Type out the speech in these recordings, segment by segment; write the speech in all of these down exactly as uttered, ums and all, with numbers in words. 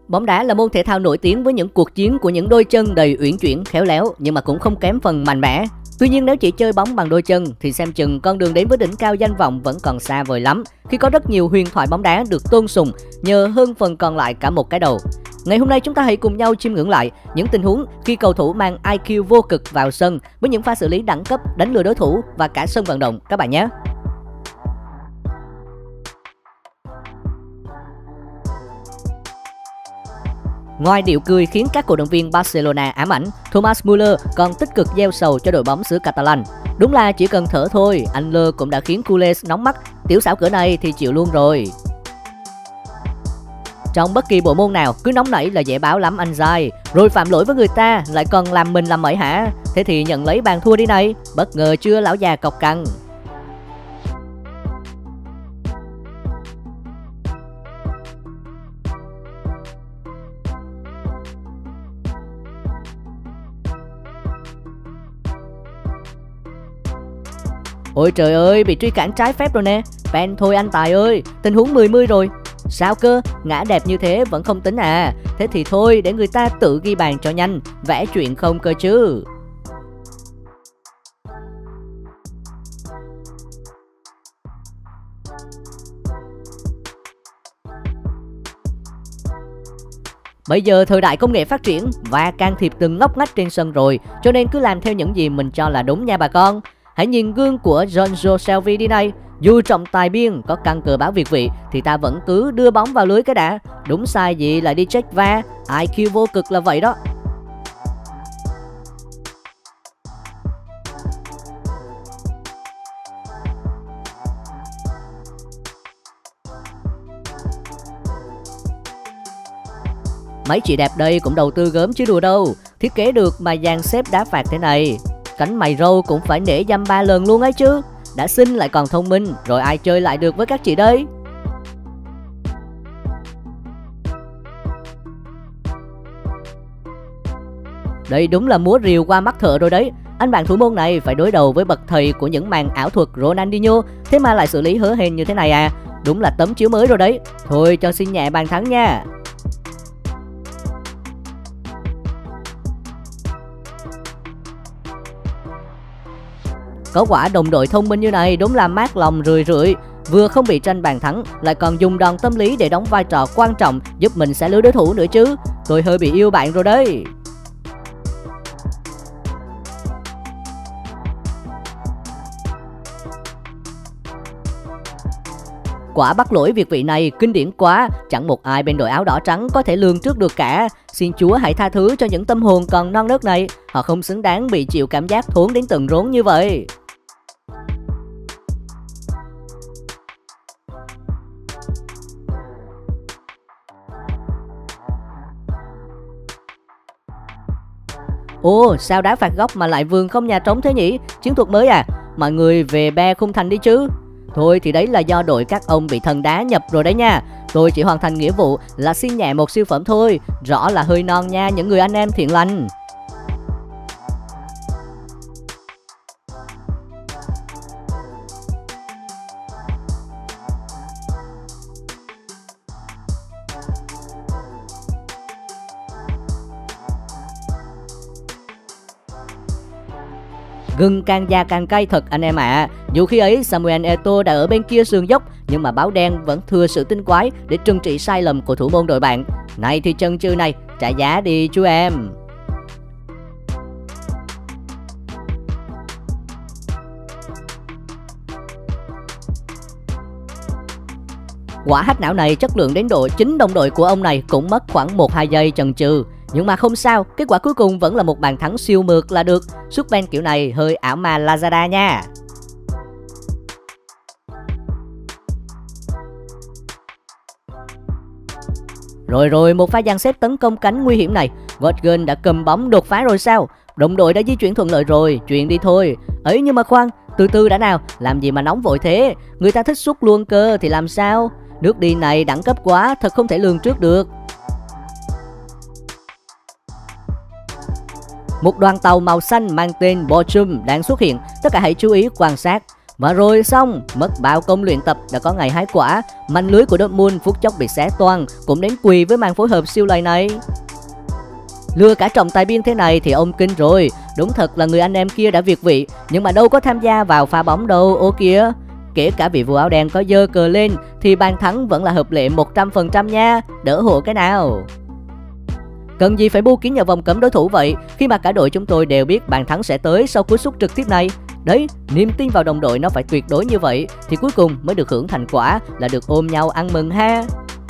Bóng đá là môn thể thao nổi tiếng với những cuộc chiến của những đôi chân đầy uyển chuyển, khéo léo nhưng mà cũng không kém phần mạnh mẽ. Tuy nhiên nếu chỉ chơi bóng bằng đôi chân thì xem chừng con đường đến với đỉnh cao danh vọng vẫn còn xa vời lắm, khi có rất nhiều huyền thoại bóng đá được tôn sùng nhờ hơn phần còn lại cả một cái đầu. Ngày hôm nay chúng ta hãy cùng nhau chiêm ngưỡng lại những tình huống khi cầu thủ mang i kiu vô cực vào sân với những pha xử lý đẳng cấp, đánh lừa đối thủ và cả sân vận động các bạn nhé. Ngoài điệu cười khiến các cổ động viên Barcelona ám ảnh, Thomas Müller còn tích cực gieo sầu cho đội bóng xứ Catalan. Đúng là chỉ cần thở thôi, anh Lơ cũng đã khiến Culés nóng mắt, tiểu xảo cỡ này thì chịu luôn rồi. Trong bất kỳ bộ môn nào, cứ nóng nảy là dễ báo lắm anh dai, rồi phạm lỗi với người ta lại còn làm mình làm mẩy hả? Thế thì nhận lấy bàn thua đi này, bất ngờ chưa lão già cọc cằn. Ôi trời ơi, bị truy cản trái phép rồi nè. Pen thôi anh Tài ơi, tình huống mười mươi rồi. Sao cơ, ngã đẹp như thế vẫn không tính à? Thế thì thôi, để người ta tự ghi bàn cho nhanh, vẽ chuyện không cơ chứ. Bây giờ thời đại công nghệ phát triển và can thiệp từng ngóc ngách trên sân rồi, cho nên cứ làm theo những gì mình cho là đúng nha bà con. Hãy nhìn gương của Jonjo Shelvey đi này. Dù trọng tài biên có căn cờ báo việt vị thì ta vẫn cứ đưa bóng vào lưới cái đã. Đúng sai gì là đi check va, i kiu vô cực là vậy đó. Mấy chị đẹp đây cũng đầu tư gớm chứ đùa đâu. Thiết kế được mà dàn xếp đá phạt thế này, cánh mày râu cũng phải nể dăm ba lần luôn ấy chứ. Đã xinh lại còn thông minh, rồi ai chơi lại được với các chị đây? Đây đúng là múa rìu qua mắt thợ rồi đấy. Anh bạn thủ môn này phải đối đầu với bậc thầy của những màn ảo thuật Ronaldinho, thế mà lại xử lý hớ hênh như thế này à? Đúng là tấm chiếu mới rồi đấy. Thôi cho xin nhẹ bàn thắng nha. Có quả đồng đội thông minh như này đúng là mát lòng rười rượi. Vừa không bị tranh bàn thắng, lại còn dùng đòn tâm lý để đóng vai trò quan trọng giúp mình xé lưới đối thủ nữa chứ. Tôi hơi bị yêu bạn rồi đấy. Quả bắt lỗi việt vị này kinh điển quá, chẳng một ai bên đội áo đỏ trắng có thể lường trước được cả. Xin Chúa hãy tha thứ cho những tâm hồn còn non nớt này, họ không xứng đáng bị chịu cảm giác thốn đến từng rốn như vậy. Ồ, sao đá phạt góc mà lại vườn không nhà trống thế nhỉ? Chiến thuật mới à? Mọi người về be khung thành đi chứ. Thôi thì đấy là do đội các ông bị thần đá nhập rồi đấy nha. Tôi chỉ hoàn thành nghĩa vụ là xin nhẹ một siêu phẩm thôi. Rõ là hơi non nha những người anh em thiện lành. Gừng càng già càng cay thật anh em ạ. À. Dù khi ấy Samuel Eto'o đã ở bên kia sườn dốc, nhưng mà báo đen vẫn thừa sự tinh quái để trừng trị sai lầm của thủ môn đội bạn. Này thì chân chư này, trả giá đi chú em. Quả hack não này chất lượng đến độ chính đồng đội của ông này cũng mất khoảng một hai giây chần chừ. Nhưng mà không sao, kết quả cuối cùng vẫn là một bàn thắng siêu mượt là được. Sút pen kiểu này hơi ảo ma Lazada nha. Rồi rồi, một pha dàn xếp tấn công cánh nguy hiểm này. Götze đã cầm bóng đột phá rồi sao? Đồng đội đã di chuyển thuận lợi rồi, chuyển đi thôi. Ấy nhưng mà khoan, từ từ đã nào, làm gì mà nóng vội thế? Người ta thích sút luôn cơ thì làm sao? Nước đi này đẳng cấp quá, thật không thể lường trước được. Một đoàn tàu màu xanh mang tên Bochum đang xuất hiện, tất cả hãy chú ý quan sát. Và rồi xong, mất bao công luyện tập đã có ngày hái quả, manh lưới của Dortmund phút chốc bị xé toang, cũng đến quỳ với màn phối hợp siêu lầy này. Lừa cả trọng tài biên thế này thì ông kinh rồi, đúng thật là người anh em kia đã việt vị, nhưng mà đâu có tham gia vào pha bóng đâu, ô kìa. Kể cả vị vua áo đen có giơ cờ lên thì bàn thắng vẫn là hợp lệ một trăm phần trăm nha, đỡ hộ cái nào. Cần gì phải bu kín vào vòng cấm đối thủ vậy, khi mà cả đội chúng tôi đều biết bàn thắng sẽ tới sau cú sút trực tiếp này. Đấy, niềm tin vào đồng đội nó phải tuyệt đối như vậy thì cuối cùng mới được hưởng thành quả là được ôm nhau ăn mừng ha.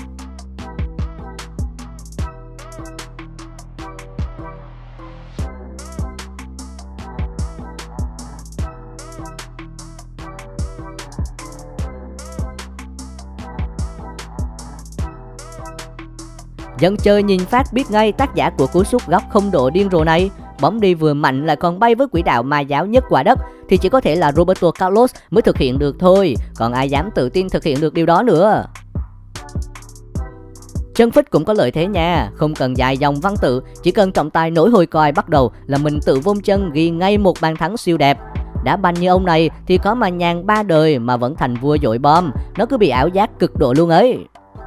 Dân chơi nhìn phát biết ngay tác giả của cú sút góc không độ điên rồ này. Bóng đi vừa mạnh lại còn bay với quỹ đạo ma giáo nhất quả đất thì chỉ có thể là Roberto Carlos mới thực hiện được thôi, còn ai dám tự tin thực hiện được điều đó nữa. Chân phích cũng có lợi thế nha, không cần dài dòng văn tự, chỉ cần trọng tài nổi hồi còi bắt đầu là mình tự vung chân ghi ngay một bàn thắng siêu đẹp. Đã banh như ông này thì có mà nhàn ba đời mà vẫn thành vua dội bom, nó cứ bị ảo giác cực độ luôn ấy.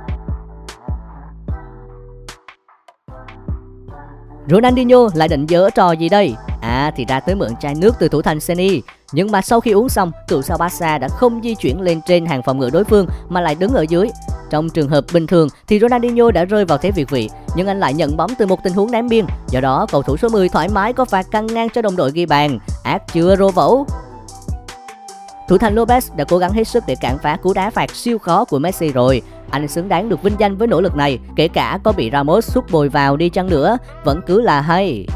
Ronaldinho lại định giở trò gì đây? À thì ra tới mượn chai nước từ thủ thành Senny. Nhưng mà sau khi uống xong, cựu sao Barca đã không di chuyển lên trên hàng phòng ngự đối phương mà lại đứng ở dưới. Trong trường hợp bình thường thì Ronaldinho đã rơi vào thế việt vị, nhưng anh lại nhận bóng từ một tình huống ném biên. Do đó cầu thủ số mười thoải mái có pha căng ngang cho đồng đội ghi bàn. Ác chưa rô vẩu. Thủ thành Lopez đã cố gắng hết sức để cản phá cú đá phạt siêu khó của Messi rồi. Anh xứng đáng được vinh danh với nỗ lực này, kể cả có bị Ramos sút bồi vào đi chăng nữa, vẫn cứ là hay.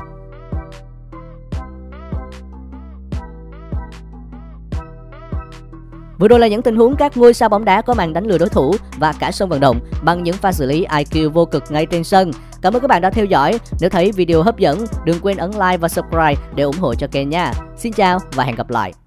Vừa rồi là những tình huống các ngôi sao bóng đá có màn đánh lừa đối thủ và cả sân vận động bằng những pha xử lý i kiu vô cực ngay trên sân. Cảm ơn các bạn đã theo dõi. Nếu thấy video hấp dẫn, đừng quên ấn like và subscribe để ủng hộ cho kênh nha. Xin chào và hẹn gặp lại.